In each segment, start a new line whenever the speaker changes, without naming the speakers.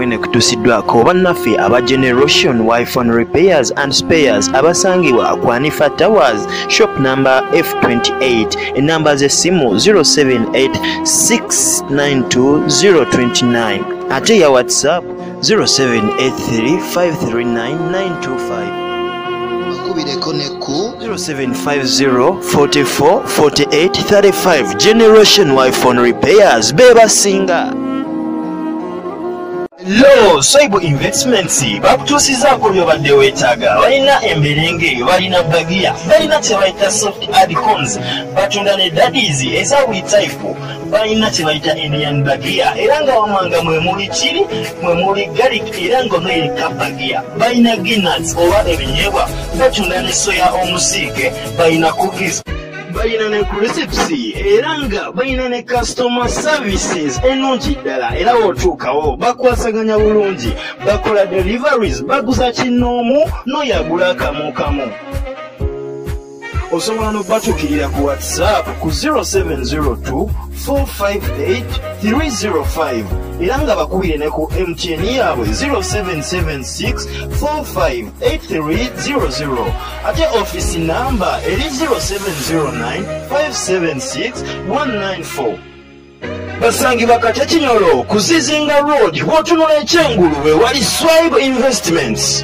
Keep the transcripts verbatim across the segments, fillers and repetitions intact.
Clinic tusiddwako bannaffe aba Generation iPhone Repairs and Spares abasangibwa ku Hanifa Towers shop number F twenty-eight enamba z'essimu zero seven eight six nine two zero two nine ate ya WhatsApp zero seven eight three five three nine nine two five zero seven five zero four four four eight three five. Generation iPhone Repairs beba singa. Lo Soibo Investments bakutusizaako byobadde weetaaga. Balina emberenge, balina bagia, balina kyebayita soft add-ons, batunda ne daddies eza buli type, balina kyebayita Indian bagia era nga wamanga mwe muli kiri, mwe muli garlic era nga mwelika bagia. Balina peanuts oba ebinyeebwa, batunda ne soya omusiike, balina cookies, balina ne recipes era nga balina ne customer services ennungi ddala era wotuukawo bakwasaganya bulungi, bakola deliveries, baguza kinoomu n'oyagula kamu kamu. Osobola n'obatuukirira ku WhatsApp ku zero seven zero two four five eight three zero five era nga bakubire ne ku M T N yaabwe zero seven seven six four five eight three zero zero ate office number eri zero seven zero nine five seven six one nine four. Basangibwa Katakinyolo ku Zizinga Road w'otunula ekyengulu wali Soibo Investments.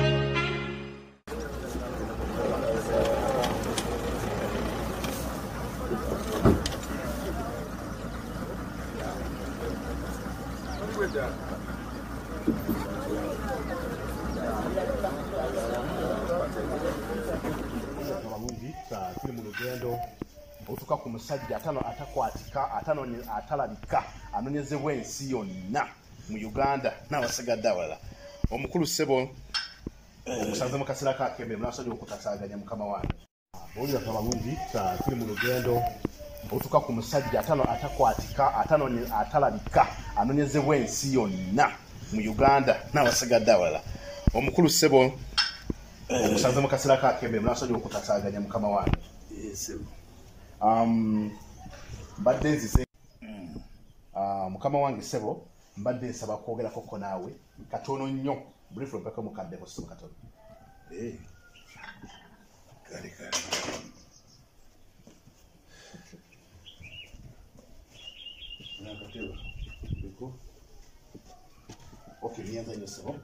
Otuka ku musajja atano atakwatika atano atalabika anonyezebwa ensi yonna mu Uganda n'abasigadde awala. Omukulu Ssebo omusanze mu kaseera kakembe munasajja okutasaaganya mukama wange. Oli ataba mungi tuli mu lugendo otuka ku musajja atano atakwatika atano atalabika anonyezebwa ensi yonna mu Uganda n'abasigadde awala. Omukulu Ssebo omusanze mu kaseera kakembe munasajja okutasaaganya mukama wange. Um, mbadde nzize uh, mukama wange Ssebo mbadde nsaba kwogerako ko naawe katono nnyo briefly mpaka mukaddeko Ssebo katono.
Eh. Kale kale.
Nakatelo. Biko. Okay, nianza hiyo Ssebo.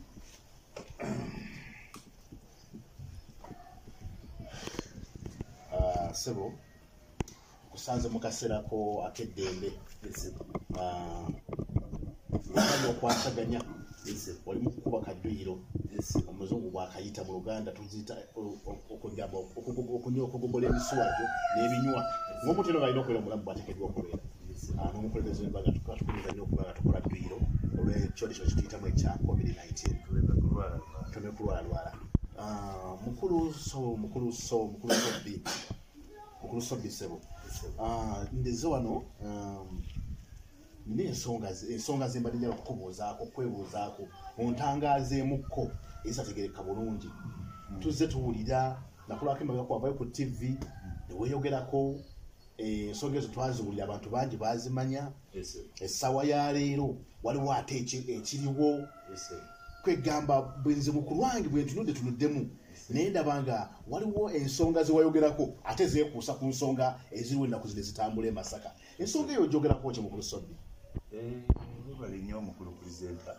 Uh, Ssebo kusanze mukaserako akeddembe ah uh, okwasaganya wali mukuba kaduyiro omuzungu bwakayita mu Luganda tuzita okugamba okugogola emiswajo n'ebinywa ng'omutero galina okwera omulamu bwatekedwa okubeera n'omukulembeze w'embaga tukatukuliza nnyo okuba nga tukola duyiro olw'ekyo ekyo kituyitamu ekya covid nineteen tuleme kulwalalwala. Mukulu so mukulu so mukulu Sobbi mukulu Sobbi Ssebo ah ndeze wano um ne ensonga ensonga zembadde njala okukubuuzaako kwebuuzaako ontangazeemukko ezisategereka bulungi tuzze tuwulira nakulako emabega kwavayo ku T V ne weeyogerako ensonga ezo twaziwulira abantu bangi bazimanya essaawa ya leero waliwo ate ekiriwo kwegamba bwenze mukulu wange bwe ntunudde tunuddemu naye ndaba nga waliwo ensonga ze wayogerako ate zeekuusa ku nsonga eziriwo ennaku zino zitambula e Masaka. Ensonga eyo ogyogerako ki mukulu Sobbi?
Bali nnyo omukulu pulezidenta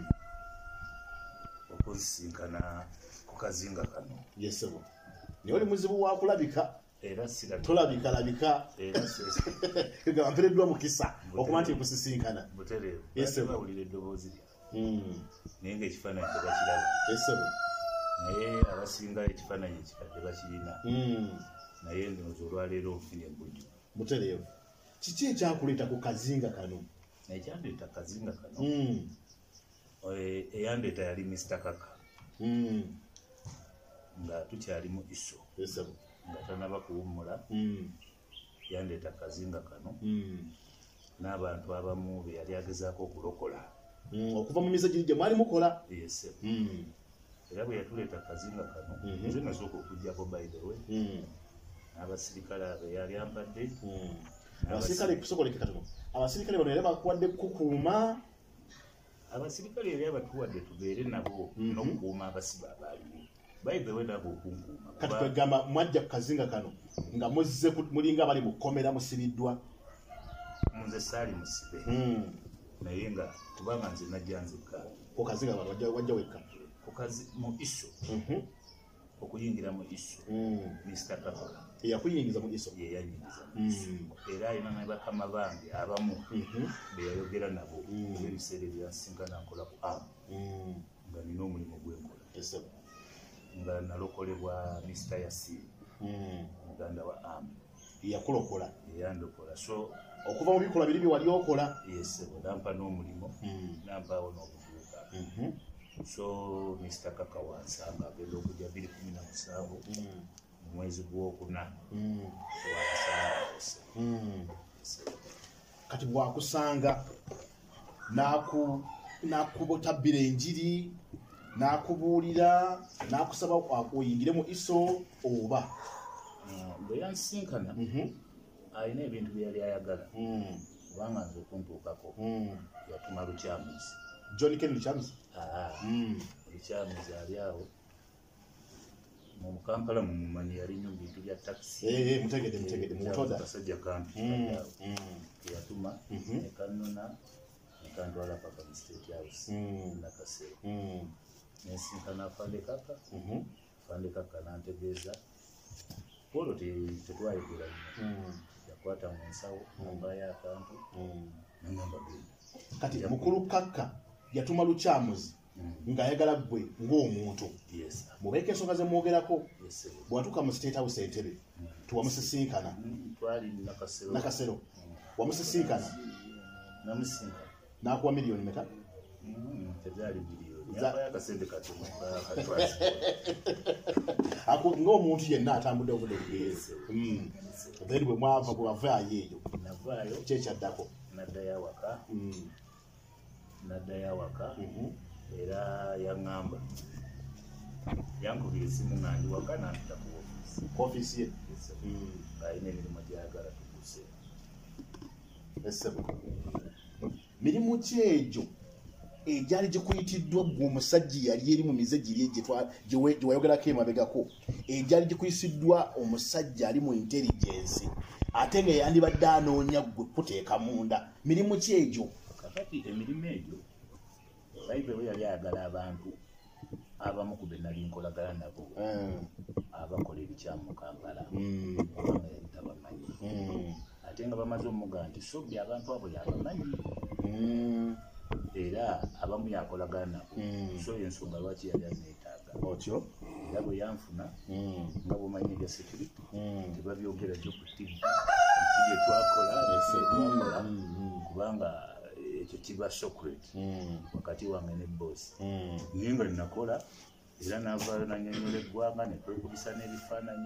okusisinkana ku kazinga kano.
Yes Ssebo. Naye oli muzibu wa kulabika
era sirabika
tolabika labika
era
nga mpereddwa mukisa okuba nti kusisinkana.
Butereevu.
Yes Ssebo.
Bawulira eddoboozi
lye.
naye ng'ekifaananyi tebakiraba.
Yes Ssebo.
Naye abasinga ekifaananyi ekikadde bakirina. Naye ndowooza olwaleero nfunye embujju.
Butereevu. Kiki ekyakuleeta ku kazinga kano?
Ekyandeeta kazinga kano eyandeeta yali Mister Kaka nga tukyali mu iso nga tanaba kuwummula yandeeta kazinga kano n'abantu abamu be yali agezaako okulokola
okuva mu mize giri gye mwali mukola.
Yes era bwe yatuleeta kazinga kano nze nasooka okujjako by the way n'abasirikale abo yali ampadde
abasirikale kusokoleka katono abasirikale bano era bakuwadde kukuuma
abasirikale eri abatuwadde tubeere nabo n'okukuuma abasibe abaaliwo bayibewe nabo okunkuuma
kati kwegamba mwajja ku kazinga kano nga muzze mulinga bali mu kkomera musibiddwa
nze saali musibe naye nga kubanga nze najja nzekka
ku kazinga kano wajja wekka
mu iso okuyingira mu iso mister Kaka
eyakuyingiza mu iso
yeyayingiza mu iso era alina ne bakama bange abamu beyayogera nabo ebiseera ebyansinkana nkola ku amu nga nina omulimu gwenkola nga nalokolebwa mister Yasini muganda wa amu
yakulokola
eyandokola so
okuva mu bikola biri byewali okola
yesebo nampa n'omulimu nampaawo n'obuvubuka so mister Kaka wansanga agenda okujja bbiri kumi na musanvu mu mwezi gwokuna
kati bwakusanga nakubotabbira enjiri nakubuulira nakusaba oyingire mu iso oba
bwe yansinkana alina ebintu byeyali ayagala kubanga nze okuntuukako yatuma lukyamuzi
John Ken Lukyamuzi
lukyamuzi ali awo mu Kampala mu mumanyi yali nnyo mu bintu bya takisi
mutegede mutegede mutoda
kasajja kantu yatuma nekanona nekantwala paka mu State House nakasero nensinkana Afande Kaka Afande Kaka nantegeeza polo tetwayogera nnyo yakwata mu nsawo nambayo akantu nangamba genda
kati mukulu Kaka yatuma Lukyamuzi ng'ayagala ggwe ng'omuntu mubeeko ensonga ze mwogerako bwatuuka mu State House Entebbe tuwamusisinkana nakasero wamusisinkana n'akuwa miliyoni meka ng'omuntu yenna atambudde obudde bugeeze then bwe mwava bwe wavaayo eyo kyekyaddako
naddayo awaka naddayo awaka era yaŋŋamba yankubira essimu nga ndi waka nampita ku
ofiisi ye
ng'alina emirimu gyayagala tukuuse
essebo mirimu ki egyo egyali gikuyitiddwa gwe omusajja yali eri mu mize giri gye wayogerako emabegako egyali gikuyisiddwa omusajja ali mu intelligence ate nga yandibadde anoonya gwe kuteeka munda mirimu ki egyo
kakati emirimu egyo Bayibe we yali ayagala abantu abamu ku be nali nkolagana nabo abakola ebikyamu mu Kampala kubanga yali tabamanyi ate nga bamaze omuga nti sobbi abantu abo yabamanyi era abamu yakolagana nabo so ensonga lwaki yali aneetaaga
otyo
era bwe yanfuna nga bumanyi ebya security tebabyogera gyo ku ttivi bye twakola twakola kubanga ekyo kiba secret wakati wange ne boss naye nga ninakola era navaayo nanyonyola eggwanga netwekubisa n'ebifaananyi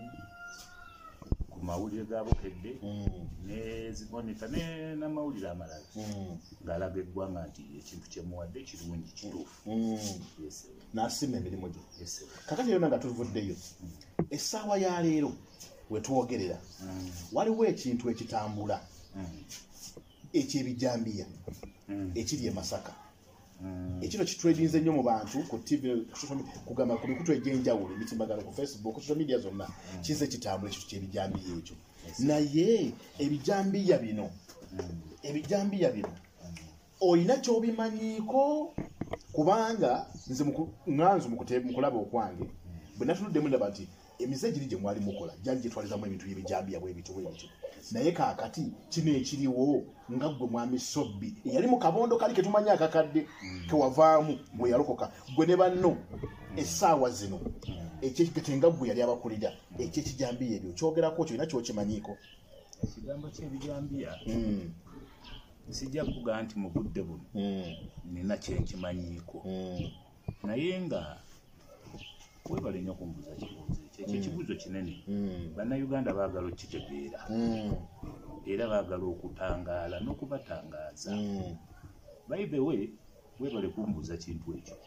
ku mawulire ga Bukedde nezimonita n'amawulire amalala ng'alaga eggwanga nti ekintu kyemuwadde kirungi kituufu
n'asima emirimu gyo kakati yonna nga tuvuddeyo essaawa ya leero wetwogerera waliwo ekintu ekitambula ekyebijambiya ekiri e Masaka ekino kitredinze nnyo mu bantu ku T V kugamba ku mikutu egy'enjawulo emitimbagano ku Facebook ku social media zonna kize kitambula ekintu kyebijambiya ekyo naye ebijambiya bino ebijambiya bino olina kyobimanyiiko kubanga nze nganzo mukulaba okwange bwe natunuddemu ndaba nti emize giri gye mwali mukola gyali gyetwalizamu ebintu byebijambiya bwebityo bwebityo naye kaakati kino ekiriwo nga gwe mwami Sobbi eyali mu kabondo kali ketumanya akakadde kewavaamu bwe yalokoka gwe ne banno essaawa zino ekyekigetenga gwe yali abakulira ekyekijambiya ebyo kyogerako kyolina kyokimanyiiko
ekigambo kyebijambiya sijja kugaa nti mu budde buno nina kyenkimanyiiko naye nga webale nnyo okumbuuza kibuuzo ekyo ekyo ekibuuzo kinene bannayuganda baagala okitegeera era baagala okutangaala n'okubatangaaza bayibe we webale kumbuuza kintu ekyo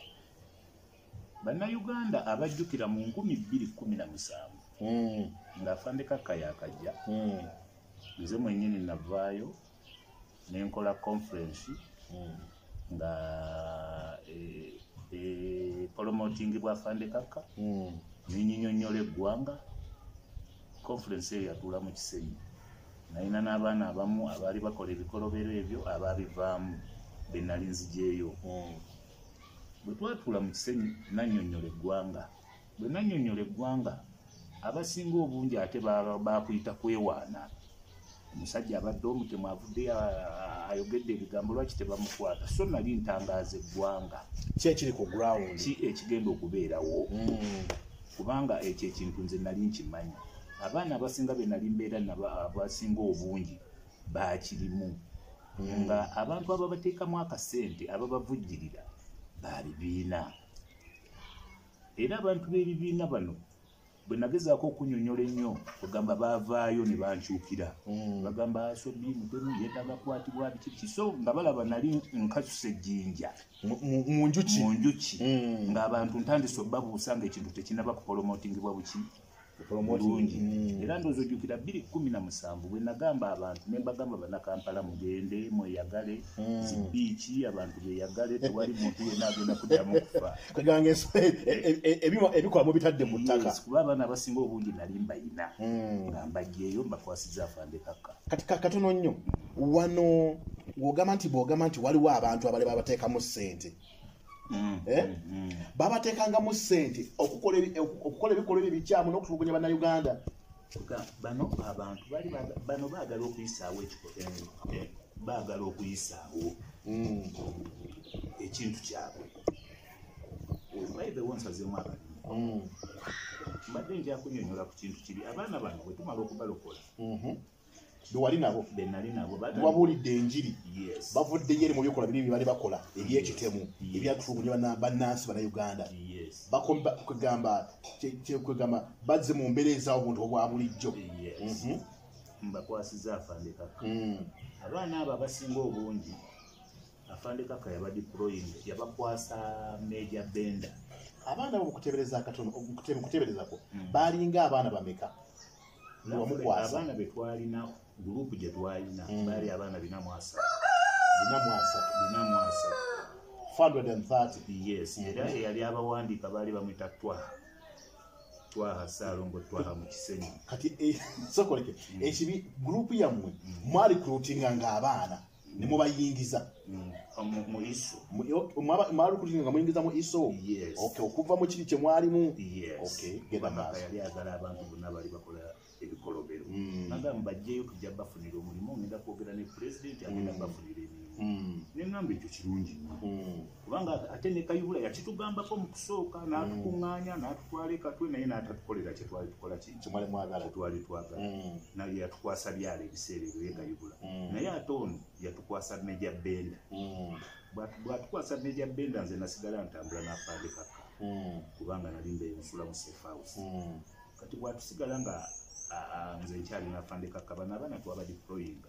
bannayuganda abajjukira mu nkumi bbiri kkumi na musanvu ng'Afande Kaka yaakajja nze mwennyini navaayo nenkola conference nga e, e, promoting bwa Afande Kaka
mm.
ninyinyonyola eggwanga conference eyo yatuula mu Kisenyi nalina n'abaana abamu abaali bakola ebikolobero ebyo abaabivaamu be nali nzijeeyo
mm.
bwe twatuula mu Kisenyi nannyonnyola eggwanga bwe nannyonnyola eggwanga abasinga obungi ate bakuyita kwewaana omusajja abadde omutemu avudde ayogedde ebigambo lwaki tebamukwata so nali ntangaaza eggwanga
ki ekiri ku ground
ki ekigenda okubeerawo
mm.
kubanga ekyo ekintu nze nali nkimanyi abaana abasinga be nali mbeera abasinga obungi bakirimu mm. nga abantu ababateekamu akasente ababavujjirira babibiina era abantu b'ebibiina bano bwe nagezaako okunyonyola ennyo bagamba baavaayo ne bankyukira mm. bagamba asobi mutemu yeetaaga kukwatibwa biki so nga balaba nali nkasusa ejjinja
mu njuki
mu njuki
mm.
ng'abantu ntandise obbabuusa ng'ekintu tekinaba kupolomotingibwa buki bulungi mm. era ndowooza ojjukira bbiri kkumi na musanvu bwe nagamba abantu ne mbagamba bannakampala mugende mweyagale mm. zibiiki abantu beeyagale tewali muntu yenna agenda kuddamu kufa
kaganga ebikola mubitadde mu ttaka
kuba abaana abasinga obungi nali mbayina nga mbajjeeyo mbakwasiza Afande Kaka
kati katono nnyo wano wogamba nti bwogamba nti waliwo abantu abali babateekamu ssente
Mm,
eh?
mm, mm.
babateekangamu ssente okukola ebikolwa ebikyamu n'okutulugunya bannayuganda
bano abantu bali bano baagala okuyisaawo baagala okuyisaawo ekintu kyabwe bayibewo nsazeemu abalimi mbadde nja kunyonyola ku kintu kiri abaana bano bwe tumala okubalokola
bewali nabo
be nali nabo
wabuulidde enjiri bavuddeyo eri mu bikola biri bye bali bakola ebyekitemu ebyatulugunya bannansi bannayuganda kwegamba bazze mu mbeereza obuntu obwa bulijjo
mbakwasiza Afande Kaka abaana abo abasinga obungi Afande Kaka yabadiploying yabakwasa Major Benda
abaana abo okutebereza akatono okuteberezako baalinga abaana bameka
abaana be twalina gurupu gye twalina baali abaana bina mu asatu
bina mu asatu
bina mu asatu
four hundred thirty
yes era eyali abawandiika baali bamwita twaha twaha Saalongo twaha mu Kisenyi
kati sokoleke ekibi gurupu yammwe mwali kurutinga nga abaana ne mubayingiza
mu iso
mwali kurutinga nga muyingiza mu iso okay okuva mu kiri kye mwalimu
okay genda yali agala abantu bonna bali bakola ebikolobero nagamba bajjeyo tujja bafunira omulimu ngenda kwogera ne pulezidenti agenda bafunira emirimu nengamba ekyo kirungi kubanga ate ne Kayihura yakitugambako mu kusooka n'atukuŋŋaanya n'atutwala ekatwe naye n'atatukolera kye twali tukola
kimwali mwagala
twali twagala naye yatukwasa byala ebiseera ebyo ye Kayihura naye ate ono yatukwasa Major Benda bwatukwasa Major Benda nze nasigala ntambula n'Afande Kaka kubanga nali mbeera nsula mu safe house kati bwatusigala nga nze nkyalina Afande Kaka bano abaana twabadiployinga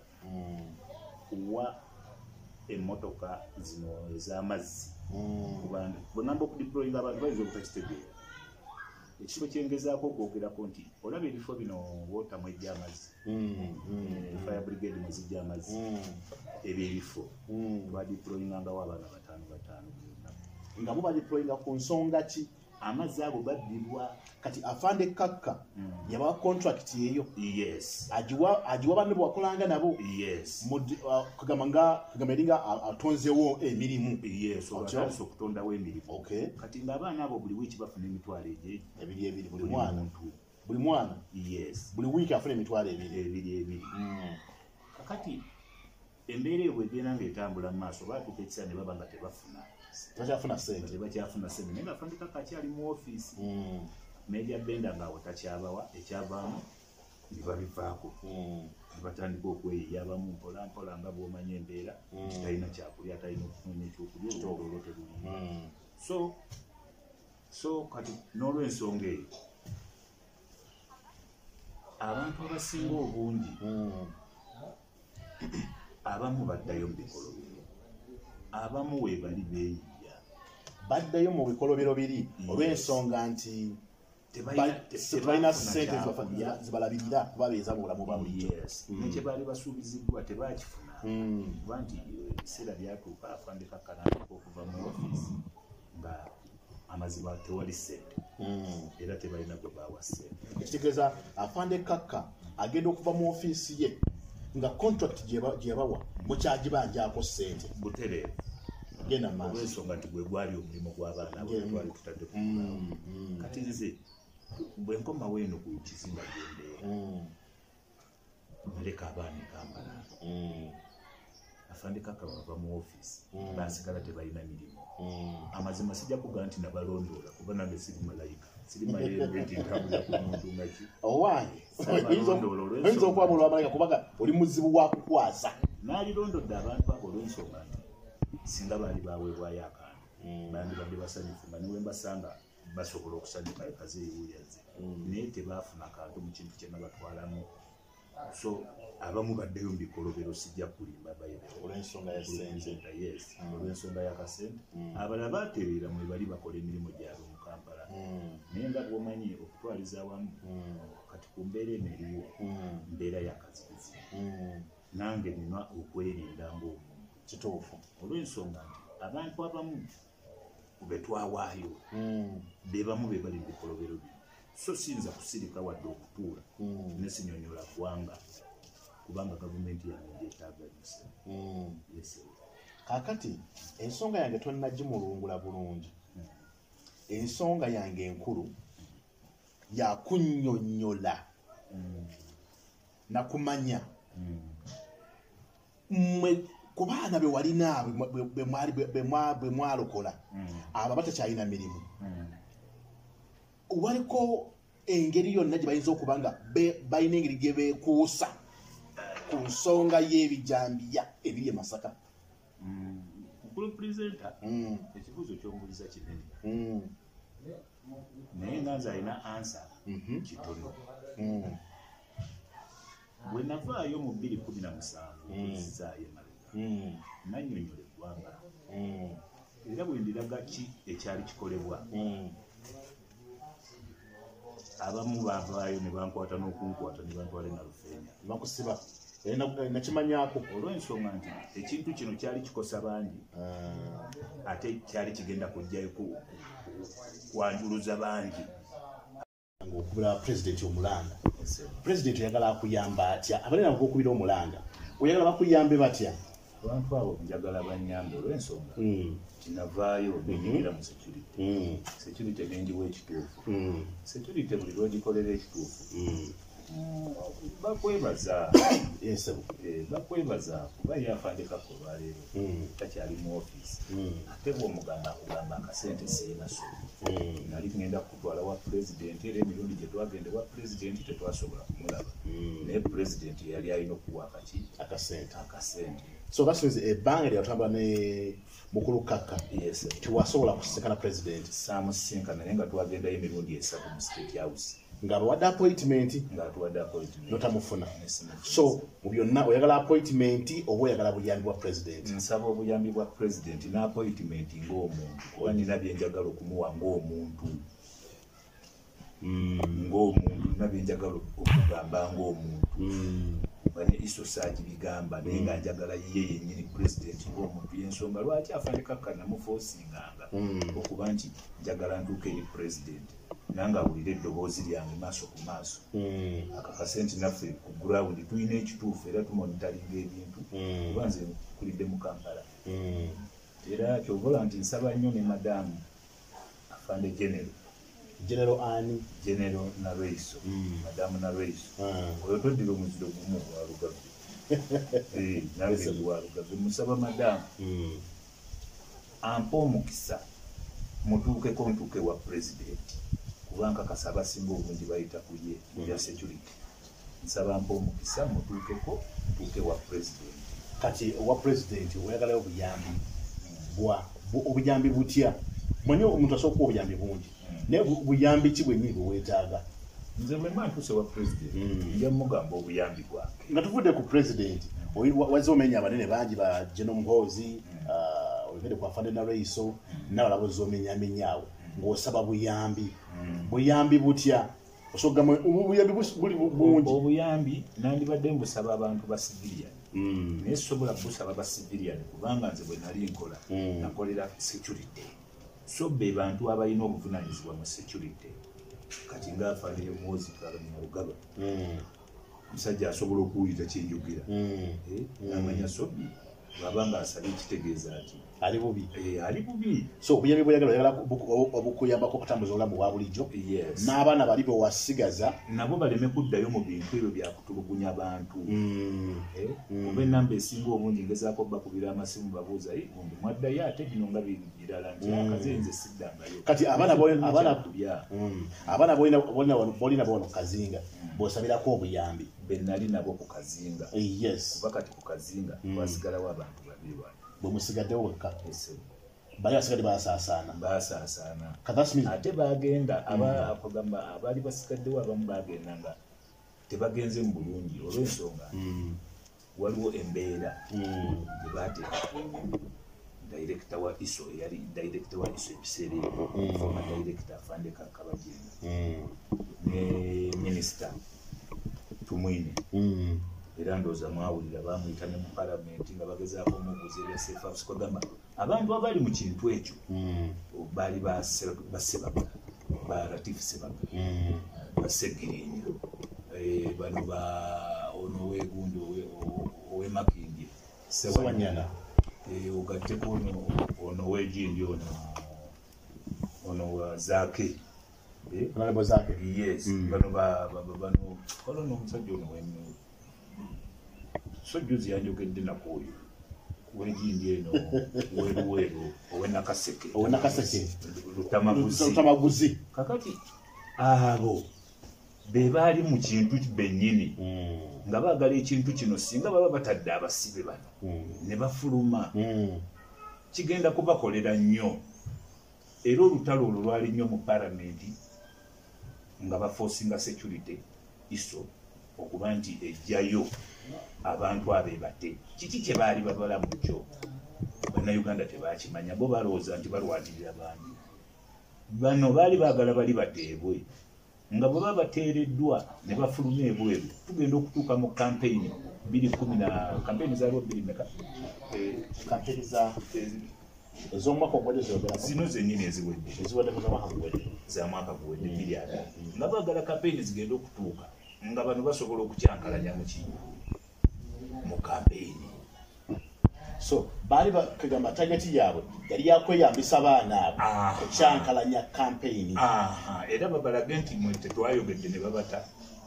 kuwa emmotoka zino ez'amazzi bwegamba okudiployinga abantu bayinza obutakitegeera ekifo kyengezaako okwogerako nti olaba ebifo bino wota mwejja amazzi fire brigade mwezijja amazzi ebyo ebifo badiployingangawo abaana bataano bataano
nga mubadiployinga ku nsonga ki
amazzi ago gaddibwa
kati Afande Kaka yabawa contract yeyo
yes
ajiwa ajiwa banne bwakolanga nabo
yes
kugamba nga kugamba eringa atonzewo emirimu
yes obatandise okutondawo emirimu
okay
kati ng'abaana abo buli wiiki bafuna emitwalo egyo
ebiri ebiri buli mwana buli mwana
yes
buli wiiki afuna emitwalo ebiri
ebiri ebiri kakati embeera eyo bwegenda ng'etambula mu maaso baatuuka ekiseera ne baba nga tebafuna
takyafuna ssente
tebakyafuna ssente naye nga Afande Kaka akyali mu ofiisi Major Benda ng'awo takyabawa ekyavaamu ne babivaako ne batandika okweyiya abamu mpola mpola nga bw'omanya embeera talina kyakulya talina okunoonya ekyokulya olwolwo terulimu so so kati n'olw'ensonga eyo abantu abasinga obungi abamu baddayo mu bikolobero abamu weebali beeyiya
baddayo mu bikolobero biri olw'ensonga nti tebalina ssente zibalabirira kubabeeza mu bulamu bwabwe
nekye baali basuubiziddwa tebakifuna kuba nti ebiseera byatuuka afande Kaka n'atuuka okuva mu ofiisi nga amazima tewali ssente era tebalina gwe baawa ssente.
Ekitegeeza afande Kaka agenda okuva mu ofiisi ye nga contract gye yabawa mukyagibanjako ssente
butereevu
genda maaso
olw'ensonga nti gwe gwali omulimu gw'abaana bwe twali tutadde ku kati nze bwe nkomawo eno ku kizimba gyembeera naleka abaana Kampala afande Kaka bava mu ofiisi baasigala tebalina mirimu. Amazima sijja kugaa nti nabalondoola kuba nange siri malayika siri mayembe nti ntambula ku muntu nga ki
owange oyinza okuba mu lwamalayika kubaga oli muzibu wa kukwasa.
Naalirondodde abantu abo olw'ensonga nti singa baali baweebwayo akantu bandi badde basanyufu nga niwe mbasanga basobola okusanyuka ekaze eyiwuyaze naye tebaafuna kantu mu kintu kye nabatwalamu. So abamu baddeyo mu bikolobero sijja kulimba bayire
olw'ensonga ya ssente.
Yes, olw'ensonga y'akasente. Abalala baatereera mwe bali bakola emirimu gyabwe mu Kampala naye nga bw'omanyi okutwaliza awamu kati ku mbeera eno eriwo mbeera y'akazikizi nange nina okwerinda ng'omuntu
kituufu
olw'ensonga nti abantu abamu be twawaayo be bamu be bali mu bikolobero bino so siyinza kusirika wadde okutuula ne sinyonyola ggwanga kubanga gavumenti yange gyetaaganyisa.
Kaakati ensonga yange tonnagimulungula bulungi. Ensonga yange enkulu yakunnyonnyola nakumanya mmwe ku baana be walina bwe mwalokola abo batakyalina mirimu waliko engeri yonna gye bayinza okuba nga balina engeri gye beekuusa ku nsonga y'ebijambiya ebiri e Masaka.
Mukulu pulezidenta ekibuuzo ky'ombuuliza kinene naye nga nze alina ansa kitono. Bwe navaayo mu bbiri kumi na musanvu okuzizaayo emabega nannyonnyola eggwanga era bwe ndiraga ki ekyali kikolebwa abamu baavaayo ne bankwata n'okunkwata ne bantwala e Nalufeenya
bakusiba nakimanyako
olw'ensonga nti ekintu kino kyali kikosa bangi ate kyali kigenda kujjayo kwanjuluza bangi.
Ng'okubira pulezidenti omulanga pulezidenti oyagala akuyamba atya abalina ng'okubira omulanga oyagala bakuyambe batya?
Abantu abo njagala banyambe olw'ensonga kinavaayo benyigira mu security security nenjiwa ekituufu security buli lwogikolera ekituufu bakwebaza bakwebaza kuba yafande Kaka olwaleero takyali mu ofiisi ate bw'omugamba akugamba akasente siina so nali ngenda kutwala wa pulezidenti era emirundi gye twagende wa pulezidenti tetwasobola kumulaba naye pulezidenti yali alina okuwa akaki
akasente
akasente.
So that means ebbanga lyatambula ne Mukulu Kaka tiwasobola kusinkana pulezidenti
saamusinkana naye nga twagendayo emirundi esatu mu State House
ng'abawadde appointment
ng'atuwadde appointment
notamufuna. So mu byonna oyagala appointment oba oyagala buyambi bwa pulezidenti?
Nsaba obuyambi bwa pulezidenti ne appointment ng'omuntu kuba nina bye njagala okumuwa ng'omuntu ng'omuntu nina bye njagala okugamba ng'omuntu bane iso saji bigamba naye nga njagala ye yennyini pulezidenti ng'omuntu y'ensonga lwaki afande Kaka namufoosinganga okuba nti njagala ntuuke eri pulezidenti nanga awulira eddoboozi lyange maaso ku maaso akakasenti naffe ku gurawundi tulina ekituufu era tumonitalinga ebintu kuba nze kulidde mu Kampala era kyobola nti nsaba nnyo ne madamu afande genero
General Ani
General Nareiso madamu Nareiso oyo toddira omuziro gumu walugave nalugave walugave musaba madamu ampa omukisa mutuukeko ntuuke wa pulezidenti kubanga kasaba singa obungi bayita ku ye ya security nsaba mpa omukisa mutuukeko ntuuke wa pulezidenti.
Kati owa pulezidenti oyagalayo obuyambi bwa obuyambi butya? Mwenye omuntu asobola okuwa obuyambi bungi naye buyambi ki bwennyini bwe weetaaga?
Nze bwe mba ntuuse wa pulezidenti nja mugamba obuyambi bwange
nga tuvudde ku pulezidenti wazze omenya abanene bangi ba General Muhoozi oyogedde ku afande Nareiso n'abalala bozze omenyamenyaawo ng'osaba buyambi buyambi butya? Osogamu obuyambi buli bungi.
Obuyambi nandibadde mbusaba abantu ba civilian naye sobola kusaba ba civilian kubanga nze bwe nali nkola nakolera security so be bantu abalina obuvunanyizibwa mu security kati ngaafaanire muwozi twabanyarugaba omusajja asobola okuwulira kyenjogera namanya sobi bwaba nga asabye ekitegeeza nti
ali bubi
ali bubi
so obuyambi bweyagala oyagala obukuyambako okutambuza obulamu bwa bulijjo n'abaana bali bewasigaza
nabo baleme kuddayo mu bintu ebyo byakutulugunya abantu kuba enamba esinga obungi ngezaako bakubira amasimu babuuza gundi mwaddayo ate bino nga birala nti akazenze siddangayo
kati abaana bolina bono kazinga bosabirako obuyambi
benali nabo ku kazinga
yes
kuba kati ku kazinga twasigalawo abantu babiri wano
bwe musigaddewo wekka bali basigadde basaasaana
basaasaana
katasmi
ate bagenda abagamba abaali basigaddewo abamu bagenda nga tebagenze mu bulungi olw'ensonga waliwo embeera gye baateeka director wa iso yali director wa iso ebiseera ebyo former director afande Kabagenda ne minister Tumwine era ndooza mwawulira bamuyita ne mu palamenti nga bagezaako omubuuza ebya safe house kwagamba abantu abali mu kintu ekyo baali basebaga ba Latif Sebaga basegirinnya bano ba ono wegundi owemakindi
Sewanyana
ogatteko ono wegindi ono ono wa Zaake
Honorable Zaake
yes bano bano ono omusajja ono wemyo so juzi yanjogedde nakoyo wegindi eno weruweru owenakaseke
owenakaseke
lutamaguzi
lutamaguzi
kakati abo be baali mu kintu bennyini nga baagala ekintu kino singa baba batadde abasibe bano ne bafuluma kigenda kubakolera nnyo era olutalo olwo lwali nnyo mu palamenti nga baforcinga security iso okuba nti ejjayo abantu abebate kiki kye baali babala mu kyo bannayuganda tebakimanya bo balowooza nti balwatirira abantu bano baali baagala bali bateebwe nga bwe baba bateereddwa ne bafuluma ebweru tugenda okutuuka mu kampeyini bbiri kumi na kampeyini zaaliwo bbiri meka
kampeyini za ez'omwaka oguwedde zogera
zino zennyini eziwedde
eziwedde muzamwaka guwedde
za mwaka guwedde bbiri ada nga baagala kampeyini zigenda okutuuka nga bano basobola okukyankalanya mu kintu mu kampeyini
so baali bakagamba tageti yaabwe yali yakweyambisa abaana abo okyankalanya kampeyini
era babalage nti mwe tetwayogedde ne babata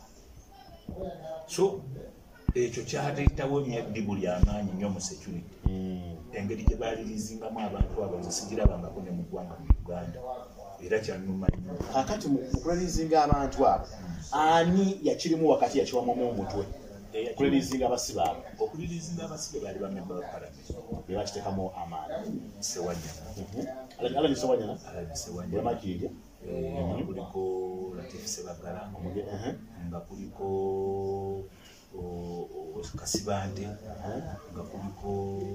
so ekyo kyaleetawo emyaddibu lyamaanyi nnyo mu security engeri gye baalirizingamu abantu abo nze sigirabangako ne mu ggwanga mu Uganda era kyannuma nnyo
kakati mu kulalizinga abantu abo ani yakirimu wakati yakiwamu omutwe kulirizinga abasibe abo
okulirizinga abasibe baali bamemba ba palamenti
be bakiteekamu amaani
Sewanyana
Alani Sewanyana
Alani Sewanyana
makirya
nga kuliko Latif Sebagala nga kuliko Kasibante nga kuliko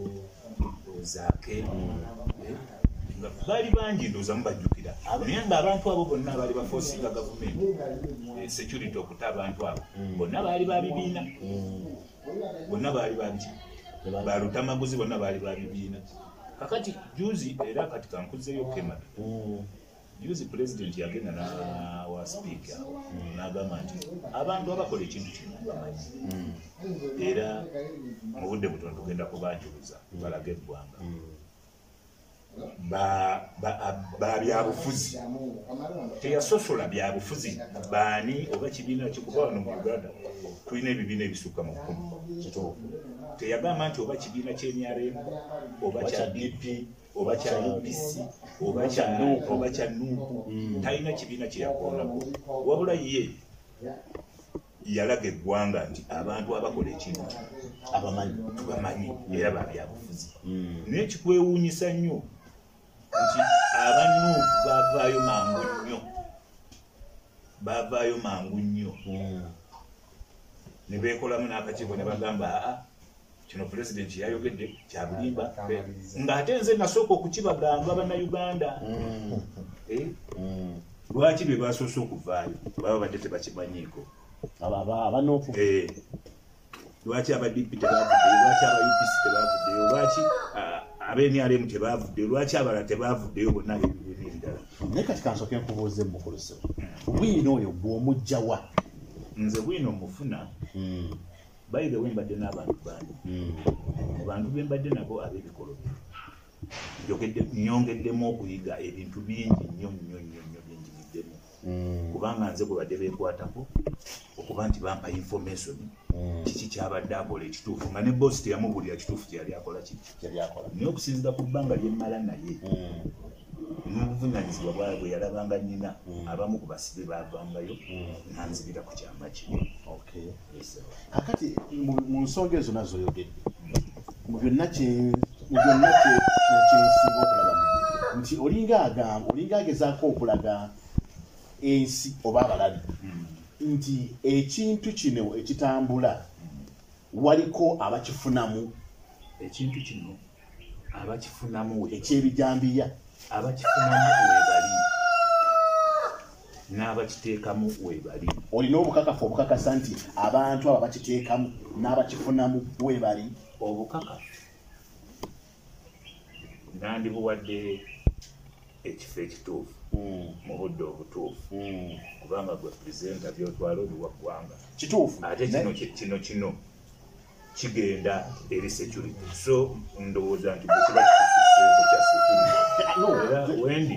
Zaake nga baali bangi ndooza mubajjukira naye nga abantu abo bonna baali baforcinga gavumenti security okuta abantu abo bonna baali babibiina bonna baali babiki balutamaguzi bonna baali babibiina kakati juzi era kati kankuzeyo kemata juzi president yagenda na wa speaker n'agamba nti abantu abakola ekintu kino bamanyi era mu budde butono tugenda kubanjuluza balaga eggwanga ba byabufuzi teyasosola byabufuzi baani oba kibiina kikuba wano mu Uganda tulina ebibiina ebisukka mu kkumi teyagamba nti oba kibiina ky'emyaremu oba kya D P oba kya U P C oba kya Nuupu talina kibiina kyeyakolako wabula ye yalaga eggwanga nti abantu abakola ekintu
abamanyi
tubamanyi era babyabufuzi naye kikwewuunyisa nnyo nti abanuupu bavaayo mangu nnyo bavaayo mangu nnyo ne beekolamu n'akakiiko ne bagamba aa kino pulezidenti yayogedde kya bulimba ng'ate nze nasooka okukibagamba bannayuganda lwaki be basoose okuvaayo baba badde tebakimanyiiko
abanuupu
lwaki aba D P tebavuddeyo lwaki aba U P C tebavuddeyo lwaki ab'N R M tebavuddeyo lwaki abalala tebavuddeyo bonna ebibiina ebirala.
Naye kati kansooke nkubuuze mukuluso bwino oyo gw'omujja wa?
Nze bwino mufuna by the way mbadde n'abantu bangi mu bantu be mbadde nabo ab'ebikolo njogedde nyongeddemu okuyiga ebintu bingi nnyo nnyo nnyo nnyo byenjigiddemu kubanga nze bwe badde beekwatako okuba nti bampa information kiki kyabadde akola ekituufu nga ne bosi teyamubulira kituufu kyeyali akola kiki naye okusinzira ku bbanga lyemmala naye n'obuvunanyizibwa bwe yalabanga nnina abamu ku basibe baavangayo nanzibira ku kyama kino.
Kakati mu nsonga ezo nazo oyogedde mu byonna kyensinga okulabamu nti olinga agamba olinga agezaako okulaga ensi oba abalabi nti ekintu kino ekitambula waliko abakifunamu
ekintu kino abakifunamu
ekyebijambiya
abakifunamu webali n'abakiteekamu webali.
Olina obukakafu obukakasa nti abantu abo bakiteekamu n'abakifunamu webali?
Obukakafu nandibuwadde ekifo ekituufu mu budde obutuufu kubanga gwe purezidenta byotwala oli wa ggwanga
kituufu
ate kino kino kino kigenda eri security so ndowooza nti bwe kiba kikufuseeko kya security era wendi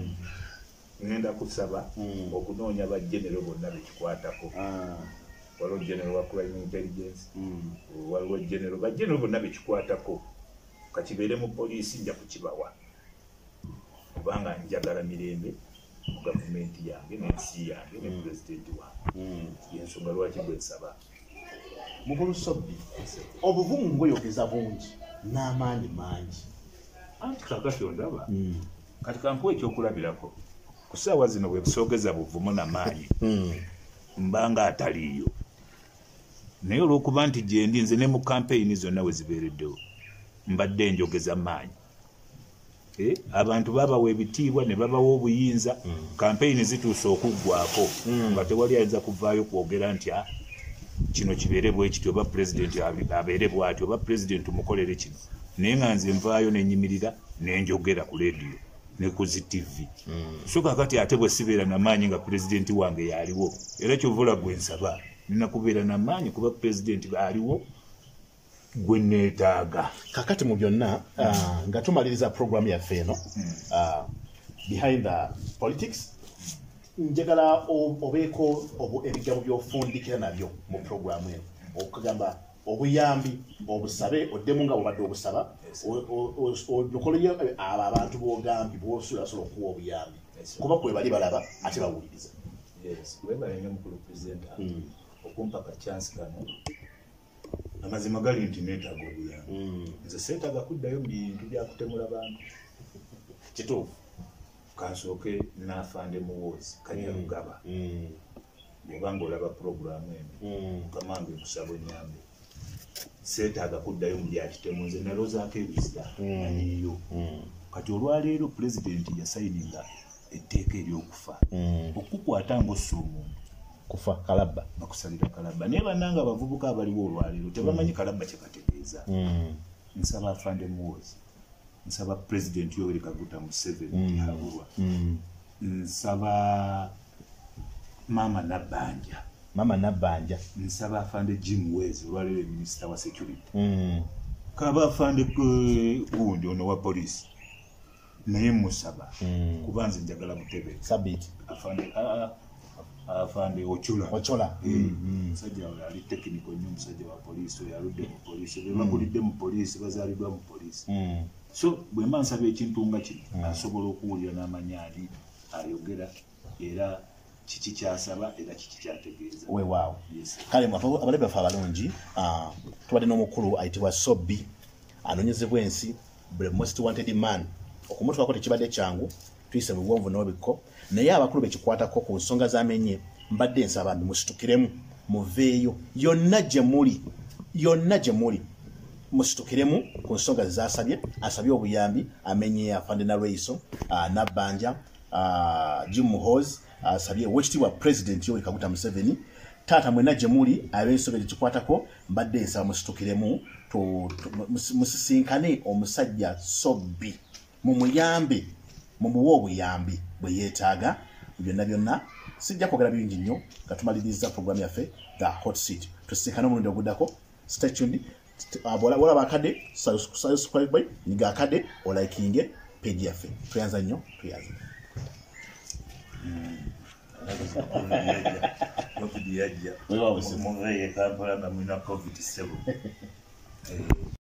ngenda kusaba okunoonya bajenero bonna bekikwatako waliwo genero wa crime intelligence waliwo genero bajenero bonna bekikwatako kakibeere mu poliisi nja kukibawa kubanga njagala mirembe mu gavumenti yange n'ensi yange ne pulezidenti wange yensonga lwaki bwe nsaba.
Mukulusobbi obuvumu bweyogeza bungi n'amaanyi mangi
anti kakati ondaba kati kankuwa ekyokulabirako ku ssaawa zino bwe busoogeza buvumu n'amaanyi mbanga ataliiyo naye olw'okuba nti gyendi nze ne mu kampeyini zonna we zibeereddewo mbadde njogeza maanyi abantu babawa ebitiibwa ne babawa obuyinza kampeyini zituusa okuggwako nga tewali ayinza kuvaayo kwogera nti kino kibeere bwe kityo oba pulezidenti abeere bw'atyo oba pulezidenti umukolere kino naye nga nze nvaayo nenyimirira nenjogera ku leediyo ne ku zi tivi so kakati ate bwe sibeera n'amaanyi nga pulezidenti wange yaaliwo era kyovula gwe nsaba nina kubeera n'amaanyi kuba pulezidenti aliwo gwe neetaaga.
Kakati mu byonna nga tumaliriza programu yaffe eno behind the politics njagala obeeko ebigambo by'ofundikira nabyo mu programu eno okugamba obuyambi obusabe oddemu nga bwobadde obusaba olukoleyo abo abantu b'ogambi bw'osulasola okuwa obuyambi kuba kwe bali balaba ate bawuliriza.
webale nnyo mukulu pulezidenta okumpa kacyansi kano amazima gali nti neetaaga obuyambi nze seetaaga kuddayo mu bintu byakutemula bantu
kituufu
kansooke n'afande muwoozi kanyalugaba bw'obanga olaba puroguramu eno kamange kusaba ennyambe seetaaga kuddayo mu byakitemu nze nalozaako ebizira naniyo kati olwaleero pulezidenti yasayininga etteeka ery'okufa okukwata ng'ossa omuntu
kufa kalabba
bakusalira kalabba naye bannanga abavubuka abaliwo olwaleero tebamanyi kalabba kyekategeeza. Nsaba afande muwoozi nsaba pulezidenti Yoweri Kaguta Museveni habulwa nsaba mama Nabbanja
mama Nabbanja
nsaba afande Jim Wezi olwaleero minisita wa security kaba afande gundi ono wa polisi naye musaba kuba nze njagala butebe
sabiti
afande afande Ochola
Ochola
musajja ali technical nnyo musajja wa polisi yaludde mu polisi be bagulidde mu polisi bazaalibwa mu polisi so bwe mba nsaba ekintu nga kino asobola okuwulira n'amanya ali ayogera era kiki kyasaba era kiki kyategeeza
weewaawo kale abalabe baffe abalungi tubadde n'omukulu ayitibwa Sobbi anoonyezebwa ensi the most wanted man okumutwako tekibadde kyangu tuyise mu bwonvu n'obikko naye abakulu bekikwatako ku nsonga z'amenye mbadde nsaba musitukiremu muveeyo yonna gye muli yonna gye muli musitukiremu ku nsonga zazasabye asabye obuyambi amenye afande na Lweiso Nabbanja Jim Muhoozi asabye wekitiibwa President Yoweri Kaguta Museveni taata mwena gye muli ab'ensobe gye kikwatako mbadde nsaba musitukiremu musisinkane omusajja Sobbi mumuyambe mumuwe obuyambi bwe yeetaaga byonna byonna sijja kwogera bingi nnyo nga tumaliriza programu yaffe the hot seat tusisinkane omulundi oguddako stay tuned olaba akadde subscribe nyiga akadde olikinge page yaffe tuyanza nnyo tuyanza
Covid yajja. Wewe wabuse. Muveye Kampala nga mwina Covid seven.